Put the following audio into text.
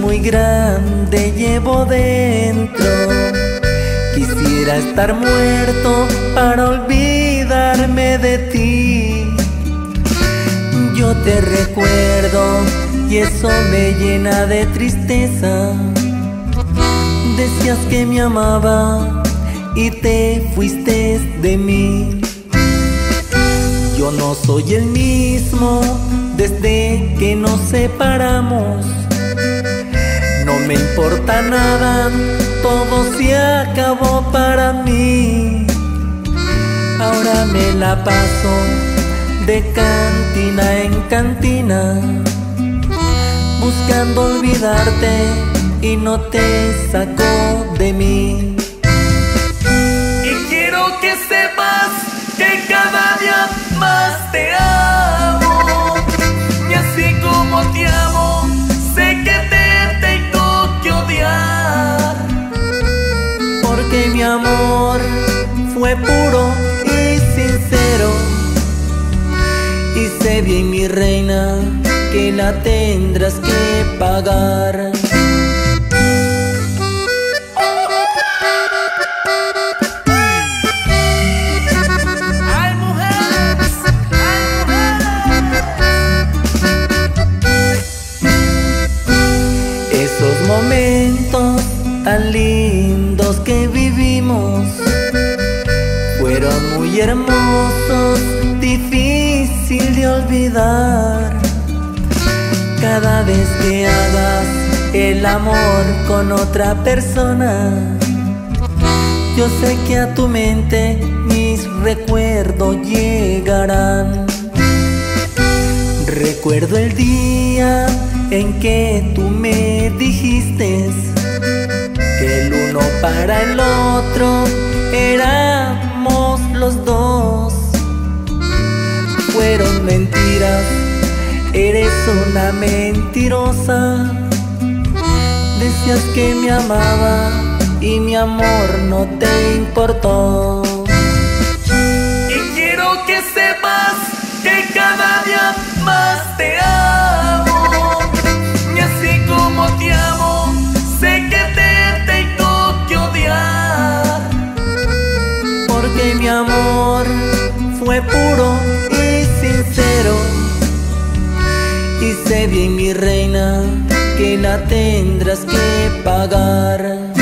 muy grande llevo dentro. Quisiera estar muerto para olvidarme de ti. Yo te recuerdo y eso me llena de tristeza. Decías que me amaba y te fuiste de mí. Yo no soy el mismo desde que nos separamos. No me importa nada, todo se acabó para mí. Ahora me la paso de cantina en cantina, buscando olvidarte y no te saco de mí. Y quiero que sepas que cada día más te amo. Y así como te amo, sé que te tengo que odiar. Porque mi amor fue puro y sincero. Y sé bien, mi reina, que la tendrás que pagar. Esos momentos tan lindos que vivimos fueron muy hermosos, difícil de olvidar. Cada vez que hagas el amor con otra persona, yo sé que a tu mente mis recuerdos llegarán. Recuerdo el día en que tú me dijiste que el uno para el otro éramos los dos. Fueron mentiras, eres una mentirosa. Decías que me amaba y mi amor no te importó. Y quiero que sepas que cada día más te amo. Y así como te amo, sé que te tengo que odiar. Porque mi amor fue puro y sincero. Y sé bien, mi reina, que la tendrás que pagar.